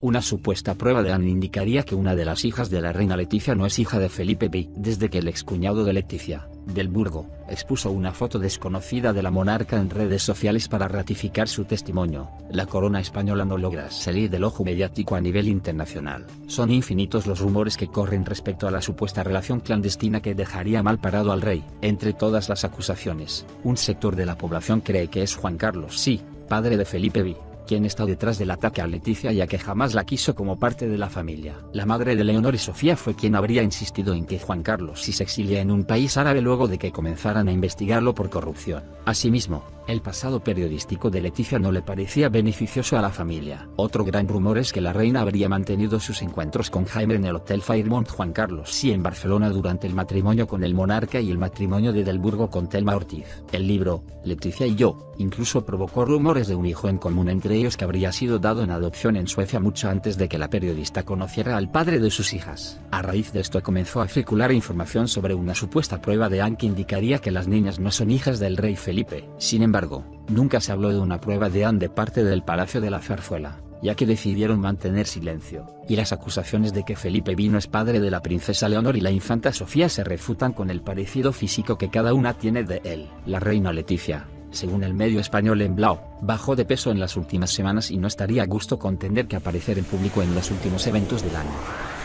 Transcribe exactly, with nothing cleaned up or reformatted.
Una supuesta prueba de A D N indicaría que una de las hijas de la reina Letizia no es hija de Felipe segundo, desde que el excuñado de Letizia, del Burgo, expuso una foto desconocida de la monarca en redes sociales para ratificar su testimonio. La corona española no logra salir del ojo mediático a nivel internacional. Son infinitos los rumores que corren respecto a la supuesta relación clandestina que dejaría mal parado al rey. Entre todas las acusaciones, un sector de la población cree que es Juan Carlos, sí, padre de Felipe segundo, quien está detrás del ataque a Letizia, ya que jamás la quiso como parte de la familia. La madre de Leonor y Sofía fue quien habría insistido en que Juan Carlos sí se exilia en un país árabe luego de que comenzaran a investigarlo por corrupción. Asimismo, el pasado periodístico de Letizia no le parecía beneficioso a la familia. Otro gran rumor es que la reina habría mantenido sus encuentros con Jaime en el Hotel Fairmont Juan Carlos sí en Barcelona durante el matrimonio con el monarca y el matrimonio de Del Burgo con Telma Ortiz. El libro, Letizia y yo, incluso provocó rumores de un hijo en común entre ellos que habría sido dado en adopción en Suecia mucho antes de que la periodista conociera al padre de sus hijas. A raíz de esto comenzó a circular información sobre una supuesta prueba de A D N que indicaría que las niñas no son hijas del rey Felipe. Sin embargo, nunca se habló de una prueba de A D N de parte del Palacio de la Zarzuela, ya que decidieron mantener silencio, y las acusaciones de que Felipe segundo es padre de la princesa Leonor y la infanta Sofía se refutan con el parecido físico que cada una tiene de él. La reina Letizia, según el medio español Emblau, bajó de peso en las últimas semanas y no estaría a gusto con tener que aparecer en público en los últimos eventos del año.